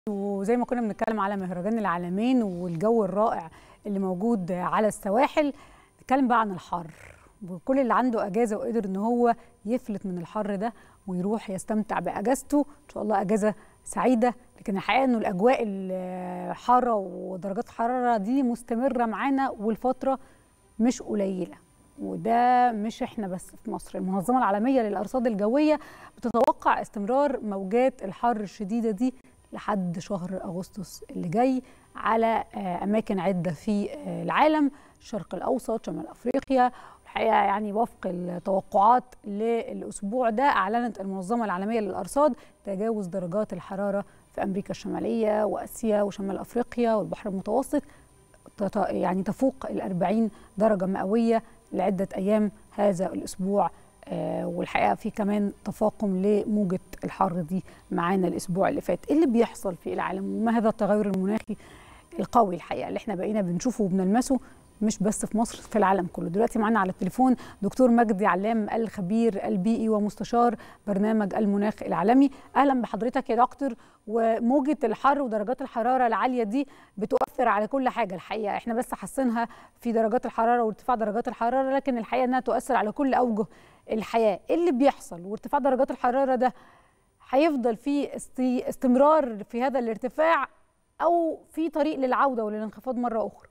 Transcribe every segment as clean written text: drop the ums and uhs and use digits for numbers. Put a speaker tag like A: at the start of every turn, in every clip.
A: وزي ما كنا بنتكلم على مهرجان العالمين والجو الرائع اللي موجود على السواحل، نتكلم بقى عن الحر. وكل اللي عنده اجازه وقدر ان هو يفلت من الحر ده ويروح يستمتع باجازته، ان شاء الله اجازه سعيده. لكن الحقيقه انه الاجواء الحاره ودرجات الحراره دي مستمره معانا والفتره مش قليله. وده مش احنا بس في مصر، المنظمه العالميه للارصاد الجويه بتتوقع استمرار موجات الحر الشديده دي لحد شهر أغسطس اللي جاي على أماكن عدة في العالم، الشرق الأوسط، شمال أفريقيا. الحقيقة يعني وفق التوقعات للأسبوع ده أعلنت المنظمة العالمية للأرصاد تجاوز درجات الحرارة في أمريكا الشمالية وآسيا وشمال أفريقيا والبحر المتوسط، يعني تفوق 40 درجة مئوية لعدة أيام هذا الأسبوع. والحقيقه في كمان تفاقم لموجه الحر دي معانا الاسبوع اللي فات. ايه اللي بيحصل في العالم وما هذا التغير المناخي القوي الحقيقه اللي احنا بقينا بنشوفه وبنلمسه مش بس في مصر، في العالم كله. دلوقتي معانا على التليفون دكتور مجدي علام، الخبير البيئي ومستشار برنامج المناخ العالمي. اهلا بحضرتك يا دكتور. وموجه الحر ودرجات الحراره العاليه دي بتؤثر على كل حاجه الحقيقه، احنا بس حاسينها في درجات الحراره وارتفاع درجات الحراره، لكن الحقيقه انها تؤثر على كل اوجه الحياه. ايه اللي بيحصل؟ وارتفاع درجات الحراره ده هيفضل في استمرار في هذا الارتفاع او في طريق للعوده وللانخفاض مره اخرى؟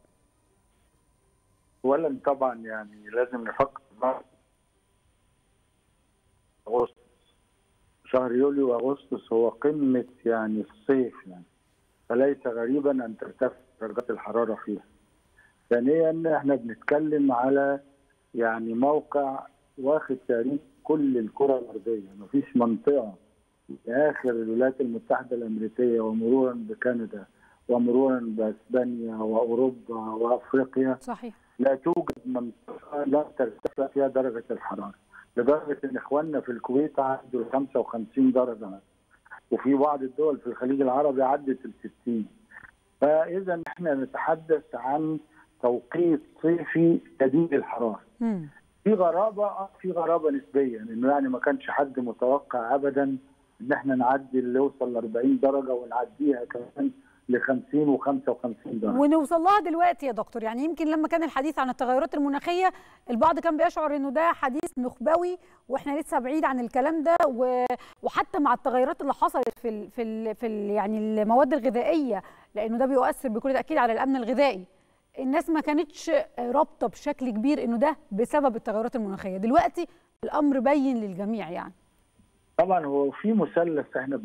B: اولا طبعا يعني لازم نفكر اغسطس، شهر يوليو واغسطس هو قمه يعني الصيف، يعني فليس غريبا ان ترتفع درجات الحراره فيها. ثانيا احنا بنتكلم على يعني موقع واخد تقريبا كل الكره الارضيه، مفيش منطقه لاخر الولايات المتحده الامريكيه ومرورا بكندا ومرورا باسبانيا واوروبا وافريقيا.
A: صحيح.
B: لا توجد منطقه لا ترتفع فيها درجه الحراره، لدرجه ان اخواننا في الكويت عدوا 55 درجه مثلا، وفي بعض الدول في الخليج العربي عدت ال 60. فاذا احنا نتحدث عن توقيت صيفي شديد الحراره. في غرابه نسبيا، انه يعني ما كانش حد متوقع ابدا ان احنا نعدي اللي يوصل ل 40 درجه ونعديها كمان ل 50 و55 درجه
A: ونوصل لها دلوقتي يا دكتور. يعني يمكن لما كان الحديث عن التغيرات المناخيه البعض كان بيشعر انه ده حديث نخبوي واحنا لسه بعيد عن الكلام ده، وحتى مع التغيرات اللي حصلت في يعني المواد الغذائيه، لانه ده بيؤثر بكل تاكيد على الامن الغذائي. الناس ما كانتش رابطه بشكل كبير انه ده بسبب التغيرات المناخيه. دلوقتي الامر بين للجميع. يعني
B: طبعا هو في مثلث احنا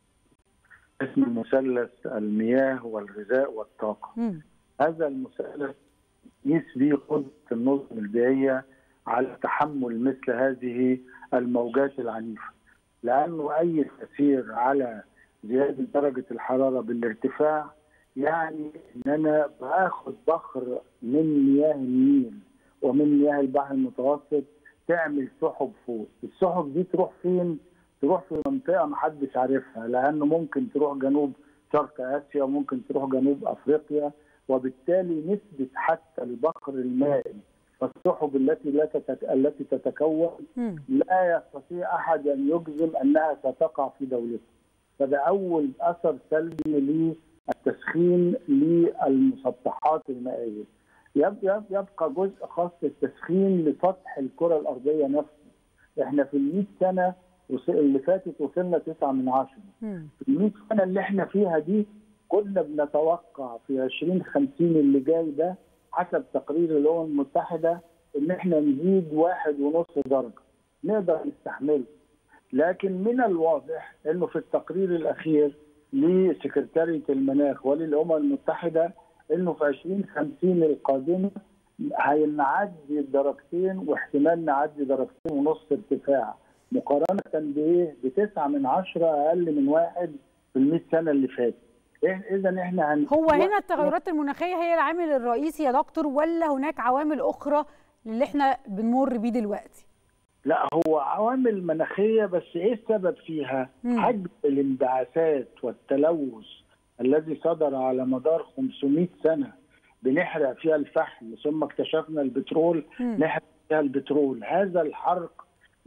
B: اسمه مثلث المياه والغذاء والطاقه. هذا المثلث يقيس به قدره النظم البيئيه على تحمل مثل هذه الموجات العنيفه، لانه اي تاثير على زياده درجه الحراره بالارتفاع يعني ان انا باخد بخر من مياه النيل ومن مياه البحر المتوسط تعمل سحب فوق. السحب دي تروح فين؟ تروح في منطقه ما حدش عارفها، لانه ممكن تروح جنوب شرق اسيا وممكن تروح جنوب افريقيا، وبالتالي نسبه حتى البخر المائي والسحب التي تتكون لا يستطيع احد ان يجزم انها ستقع في دولته. فده اول اثر سلبي للتسخين للمسطحات المائيه. يبقى جزء خاص التسخين لسطح الكره الارضيه نفسه. احنا في ال 100 سنه اللي فاتت وصلنا 9 من 10. في ال 100 سنه اللي احنا فيها دي كنا بنتوقع في 2050 اللي جاي ده حسب تقرير الامم المتحده ان احنا نزيد 1.5 درجه نقدر نستحمله. لكن من الواضح انه في التقرير الاخير لسكرتاريه المناخ وللامم المتحده انه في 2050 القادمه هنعدي درجتين واحتمال نعدي درجتين ونص ارتفاع، مقارنه بايه؟ ب9 من 10 اقل من 1 في ال 100 سنه اللي فاتت. اذا احنا
A: هو هنا التغيرات المناخيه هي العامل الرئيسي يا دكتور، ولا هناك عوامل اخرى اللي احنا بنمر بيه دلوقتي؟
B: لا، هو عوامل مناخيه، بس ايه السبب فيها؟ حجم الانبعاثات والتلوث الذي صدر على مدار 500 سنه بنحرق فيها الفحم ثم اكتشفنا البترول نحرق فيها البترول. هذا الحرق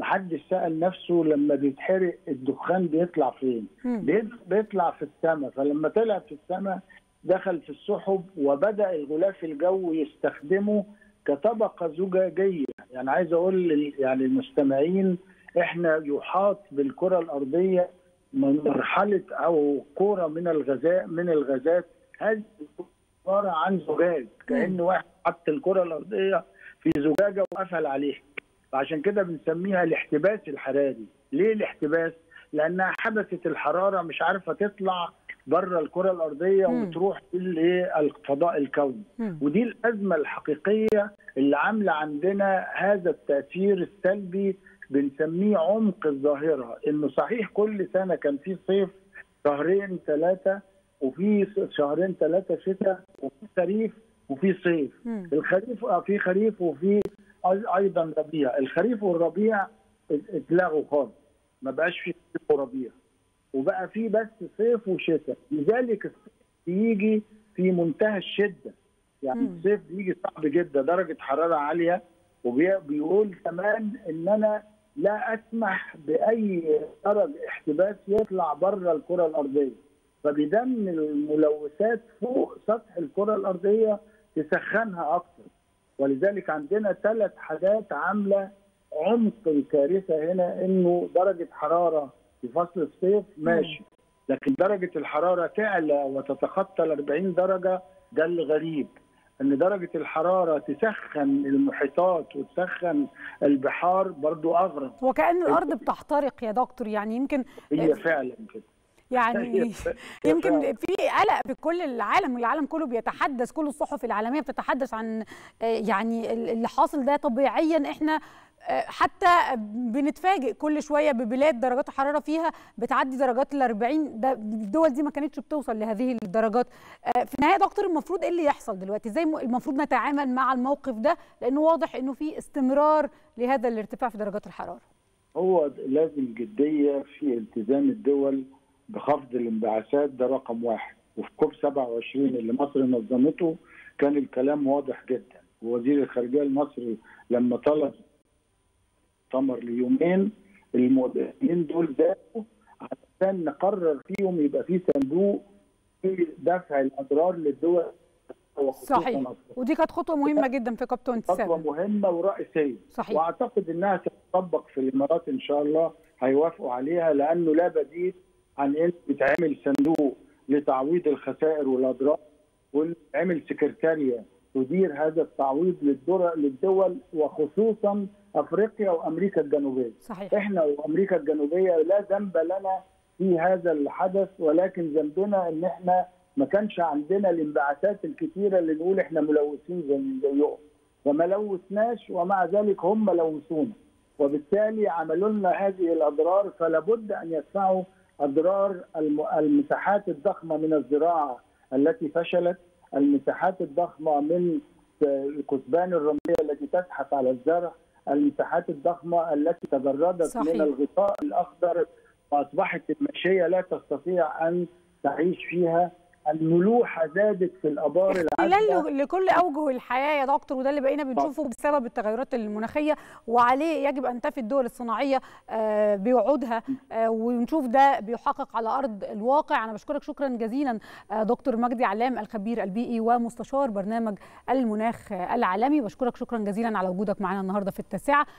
B: محدش سأل نفسه لما بيتحرق الدخان بيطلع فين؟ بيطلع في السماء، فلما طلع في السماء دخل في السحب وبدأ الغلاف الجوي يستخدمه كطبقة زجاجية. يعني عايز أقول يعني المستمعين إحنا يحاط بالكرة الأرضية من مرحلة أو كرة من الغازات هذه عبارة عن زجاج، كأن واحد حط الكرة الأرضية في زجاجة وقفل عليها. فعشان كده بنسميها الاحتباس الحراري. ليه الاحتباس؟ لأنها حبست الحرارة مش عارفة تطلع بره الكرة الأرضية وتروح للفضاء الكوني. ودي الأزمة الحقيقية اللي عاملة عندنا هذا التأثير السلبي، بنسميه عمق الظاهرة. إنه صحيح كل سنة كان في صيف شهرين ثلاثة، وفي شهرين ثلاثة شتاء، وفي خريف وفي صيف. الخريف في خريف وفي أيضا ربيع. الخريف والربيع اتلغوا خالص، ما بقاش في خريف وربيع، وبقى في بس صيف وشتاء. لذلك الصيف بيجي في منتهى الشدة، يعني الصيف بيجي صعب جدا، درجة حرارة عالية. وبيقول كمان ان انا لا اسمح باي درجة احتباس يطلع بره الكرة الارضية، فبيدم الملوثات فوق سطح الكرة الارضية تسخنها اكثر. ولذلك عندنا 3 حاجات عاملة عمق الكارثة هنا، انه درجة حرارة في فصل الصيف ماشي، لكن درجة الحرارة تعلى وتتخطى ال 40 درجة، ده اللي غريب. ان درجة الحرارة تسخن المحيطات وتسخن البحار برضو اغرب.
A: وكأن الارض بتحترق يا دكتور، يعني يمكن
B: هي فعلا كده.
A: يعني يمكن في قلق في كل العالم كله بيتحدث، كل الصحف العالمية بتتحدث عن يعني اللي حاصل ده. طبيعيا احنا حتى بنتفاجئ كل شويه ببلاد درجات الحراره فيها بتعدي درجات ال40. ده الدول دي ما كانتش بتوصل لهذه الدرجات. في النهايه دكتور، المفروض ايه اللي يحصل دلوقتي؟ ازاي المفروض نتعامل مع الموقف ده؟ لانه واضح انه في استمرار لهذا الارتفاع في درجات الحراره.
B: هو لازم جديه في التزام الدول بخفض الانبعاثات، ده رقم 1. وفي كوب 27 اللي مصر نظمته كان الكلام واضح جدا. ووزير الخارجيه المصري لما طلب مؤتمر ليومين، المؤتمرين دول ذاتوا عشان نقرر فيهم يبقى في صندوق في دفع الاضرار للدول.
A: صحيح، ودي كانت خطوه مهمه جدا في كوب 27.
B: خطوه مهمه ورئيسيه.
A: صحيح.
B: واعتقد انها تطبق في الامارات ان شاء الله، هيوافقوا عليها، لانه لا بديل عن ان يتعمل صندوق لتعويض الخسائر والاضرار، ويتعمل سكرتاريه تدير هذا التعويض للدول، وخصوصا افريقيا وامريكا الجنوبيه.
A: صحيح.
B: احنا وامريكا الجنوبيه لا ذنب لنا في هذا الحدث، ولكن ذنبنا ان احنا ما كانش عندنا الانبعاثات الكثيره اللي نقول احنا ملوثين زيهم، وما لوثناش، ومع ذلك هم لوثونا، وبالتالي عملوا لنا هذه الاضرار. فلا بد ان يدفعوا اضرار المساحات الضخمه من الزراعه التي فشلت، المساحات الضخمه من الكثبان الرمليه التي تزحف على الزرع، المساحات الضخمه التي تجردت
A: صحيح.
B: من الغطاء الاخضر واصبحت الماشيه لا تستطيع ان تعيش فيها، الملوحه زادت في الابار
A: اختلال لكل اوجه الحياه يا دكتور، وده اللي بقينا بنشوفه بسبب التغيرات المناخيه، وعليه يجب ان تفي الدول الصناعيه بوعودها، ونشوف ده بيحقق على ارض الواقع. انا بشكرك شكرا جزيلا دكتور مجدي علام، الخبير البيئي ومستشار برنامج المناخ العالمي. بشكرك شكرا جزيلا على وجودك معنا النهارده في التاسعة.